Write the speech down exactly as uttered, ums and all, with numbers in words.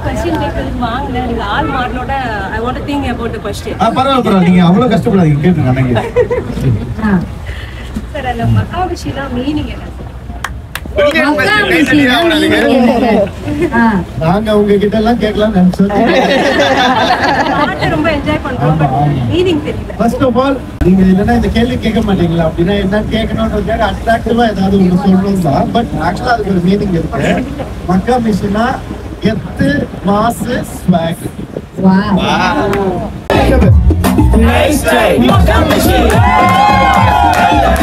Question கேக்குறது வாங்கல நீங்க ஆல் மார்னோட I want to think about the question. ஆ பரவாயில்லை பரவாயில்லை நீங்க அவ்வளவு கஷ்டப்படாதீங்க கேளுங்க அண்ணா. சார் அந்த மகாவிஷினா மீனிங் என்ன? நாங்க உங்க கிட்ட எல்லாம் கேட்கலாம் நினைச்சோம். ரொம்ப என்ஜாய் பண்றோம் பட் மீனிங் தெரியல. ஃபர்ஸ்ட் ஆஃப் ஆல் நீங்க இல்லனா இந்த கேள்வி கேட்க மாட்டீங்களா அப்படினா என்ன கேட்கணும்ன்றதுக்காக அட்ராக்டிவா ஏதாவது ஒன்னு சொல்லணும் தான். பட் ஆக்சுவலா அதுக்கு ஒரு மீனிங் இருக்கு. மக்கா மிஷினா கெத்து mass swag. Wow. Nice try மக்கா மிஷின்.